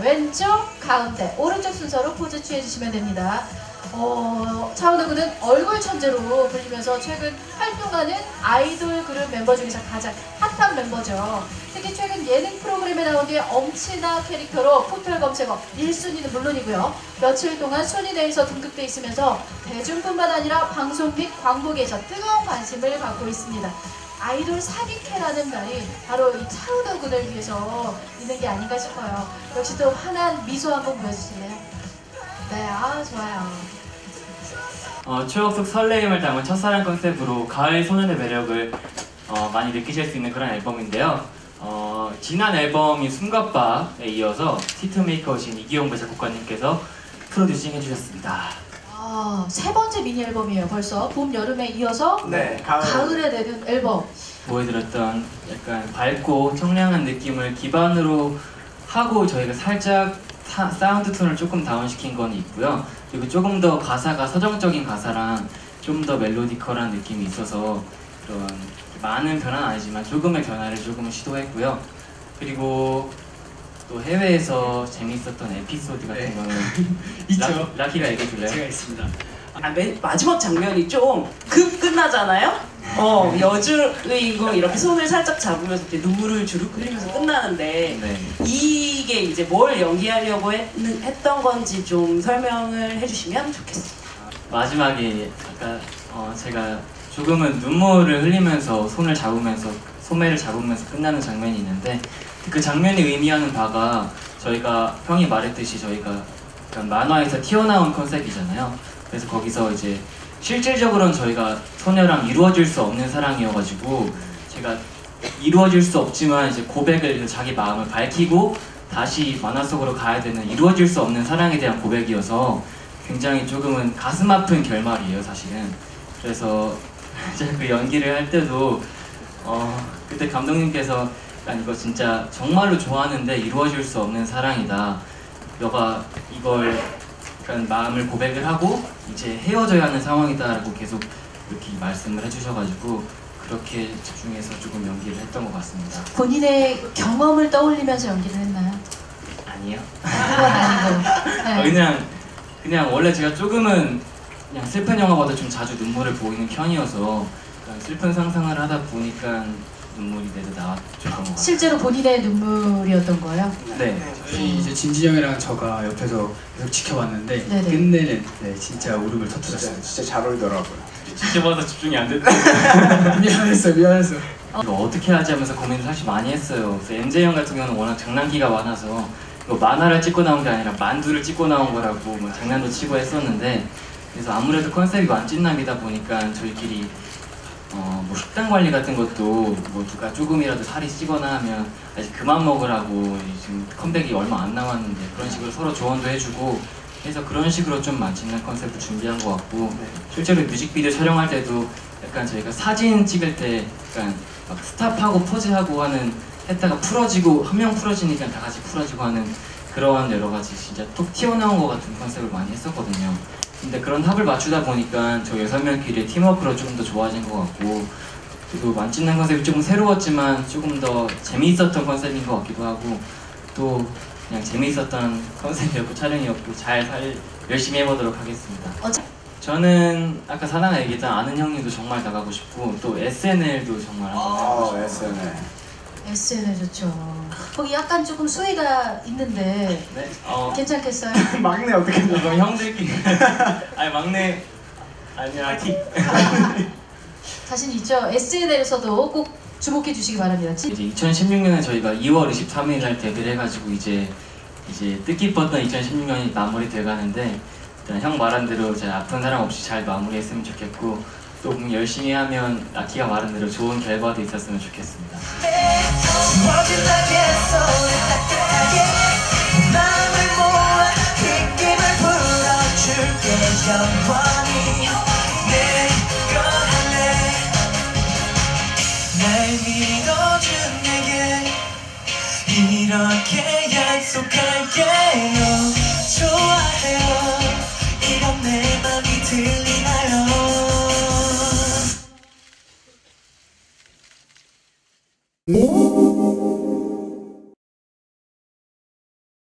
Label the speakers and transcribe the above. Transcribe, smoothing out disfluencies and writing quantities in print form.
Speaker 1: 왼쪽, 가운데, 오른쪽 순서로 포즈 취해주시면 됩니다. 차은우군은 얼굴 천재로 불리면서 최근 활동하는 아이돌 그룹 mem버 중에서 가장 핫한 멤버죠. 특히 최근 예능 프로그램에 나온 뒤에 엄친아 캐릭터로 포털 검색어 1순위는 물론이고요. 며칠 동안 순위내에서 등극돼 있으면서 대중뿐만 아니라 방송 및 광고계에서 뜨거운 관심을 받고 있습니다. 아이돌 사기캐라는 말이 바로 이 차은우군을 위해서 있는 게 아닌가 싶어요. 역시 또 환한 미소 한번 보여주실래요? 네, 좋아요.
Speaker 2: 추억 속 설레임을 담은 첫사랑 컨셉으로 가을 소년의 매력을 많이 느끼실 수 있는 그런 앨범인데요. 지난 앨범인 숨가빠에 이어서 티트메이커신 이기용배 작곡가님께서 프로듀싱 해주셨습니다.
Speaker 1: 세 번째 미니 앨범이에요. 벌써 봄, 여름에 이어서
Speaker 3: 네,
Speaker 1: 가을에 내는 앨범.
Speaker 2: 보여드렸던 약간 밝고 청량한 느낌을 기반으로 하고 저희가 살짝 사운드 톤을 조금 다운시킨 건 있고요. 그리고 조금 더 가사가 서정적인 가사랑 좀 더 멜로디컬한 느낌이 있어서 그런 많은 변화는 아니지만 조금의 변화를 조금 시도했고요. 그리고 또 해외에서 재밌었던 에피소드 같은 거는
Speaker 3: 있죠.
Speaker 2: 라키가 얘기해 줄래요?
Speaker 3: 제가 있습니다.
Speaker 4: 맨 마지막 장면이 좀 끝나잖아요? 여주인공 이렇게 손을 살짝 잡으면서 이렇게 눈물을 주룩 흘리면서 끝나는데
Speaker 2: 네.
Speaker 4: 이게 이제 뭘 연기하려고 했던 건지 좀 설명을 해주시면 좋겠습니다.
Speaker 2: 마지막에 아까 제가 조금은 눈물을 흘리면서 손을 잡으면서 소매를 잡으면서 끝나는 장면이 있는데 그 장면이 의미하는 바가 저희가 형이 말했듯이 저희가 약간 만화에서 튀어나온 컨셉이잖아요. 그래서 거기서 이제 실질적으로는 저희가 소녀랑 이루어질 수 없는 사랑이어가지고 제가 이루어질 수 없지만 이제 고백을 자기 마음을 밝히고 다시 만화 속으로 가야 되는 이루어질 수 없는 사랑에 대한 고백이어서 굉장히 조금은 가슴 아픈 결말이에요 사실은. 그래서 제가 그 연기를 할 때도 그때 감독님께서 이거 진짜 정말로 좋아하는데 이루어질 수 없는 사랑이다. 너가 이걸 약간 마음을 고백을 하고 이제 헤어져야 하는 상황이다라고 계속 이렇게 말씀을 해주셔가지고 그렇게 집중해서 조금 연기를 했던 것 같습니다.
Speaker 1: 본인의 경험을 떠올리면서 연기를 했나요?
Speaker 2: 아니요.
Speaker 1: 그건 아니고. 네.
Speaker 2: 그냥 원래 제가 조금은 그냥 슬픈 영화보다 좀 자주 눈물을 보이는 편이어서 슬픈 상상을 하다 보니까 눈물이 내도 나왔던 것 같아요.
Speaker 1: 실제로 본인의 눈물이었던 거예요?
Speaker 2: 네.
Speaker 3: 이제 진진이 형이랑 저가 옆에서 계속 지켜봤는데
Speaker 1: 네네.
Speaker 3: 끝내는 진짜 울음을 터뜨렸어요.
Speaker 5: 진짜 잘 어울리더라고요.
Speaker 2: 진짜 봐서 집중이 안 됐다.
Speaker 3: 미안했어.
Speaker 2: 이거 어떻게 하지 하면서 고민을 사실 많이 했어요. 그래서 MJ 형 같은 경우는 워낙 장난기가 많아서 이거 만화를 찍고 나온 게 아니라 만두를 찍고 나온 거라고 뭐 장난도 치고 했었는데 그래서 아무래도 컨셉이 만찢남이다 보니까 저희끼리 뭐 식단 관리 같은 것도 뭐 누가 조금이라도 살이 찌거나 하면 아직 그만 먹으라고 지금 컴백이 얼마 안 남았는데 그런 식으로 서로 조언도 해주고 해서 그런 식으로 좀 만찢는 컨셉을 준비한 것 같고 실제로 뮤직비디오 촬영할 때도 약간 저희가 사진 찍을 때 약간 막 스탑하고 포즈하고 하는 했다가 풀어지고 한 명 풀어지니까 다 같이 풀어지고 하는 그런 여러 가지 진짜 톡 튀어나온 것 같은 컨셉을 많이 했었거든요. 근데 그런 합을 맞추다 보니까 저 6명끼리의 팀워크로 조금 더 좋아진 것 같고 그리고 만찢는 컨셉이 조금 새로웠지만 조금 더 재미있었던 컨셉인 것 같기도 하고 또 그냥 재미있었던 컨셉이었고 촬영이었고 열심히 해보도록 하겠습니다. 저는 아까 사나가 얘기했던 아는 형님도 정말 나가고 싶고 또 SNL도 정말 한번 해보고 싶어요.
Speaker 5: SNL.
Speaker 1: SNL 좋죠. 거기 약간 조금 수위가 있는데
Speaker 2: 네?
Speaker 1: 괜찮겠어요?
Speaker 5: 막내 어떻게 돼?
Speaker 2: 그럼 형들끼리 아니 막내 아니야 티
Speaker 1: 자신 있죠? SNL에서도 꼭 주목해 주시기 바랍니다.
Speaker 2: 이제 2016년에 저희가 2월 23일 날 데뷔를 해가지고 이제 뜻깊었던 2016년이 마무리돼 가는데 일단 형 말한 대로 제 아픈 사람 없이 잘 마무리했으면 좋겠고 또 열심히 하면 라키가 말한 대로 좋은 결과도 있었으면 좋겠습니다.
Speaker 6: 이렇게 약속할게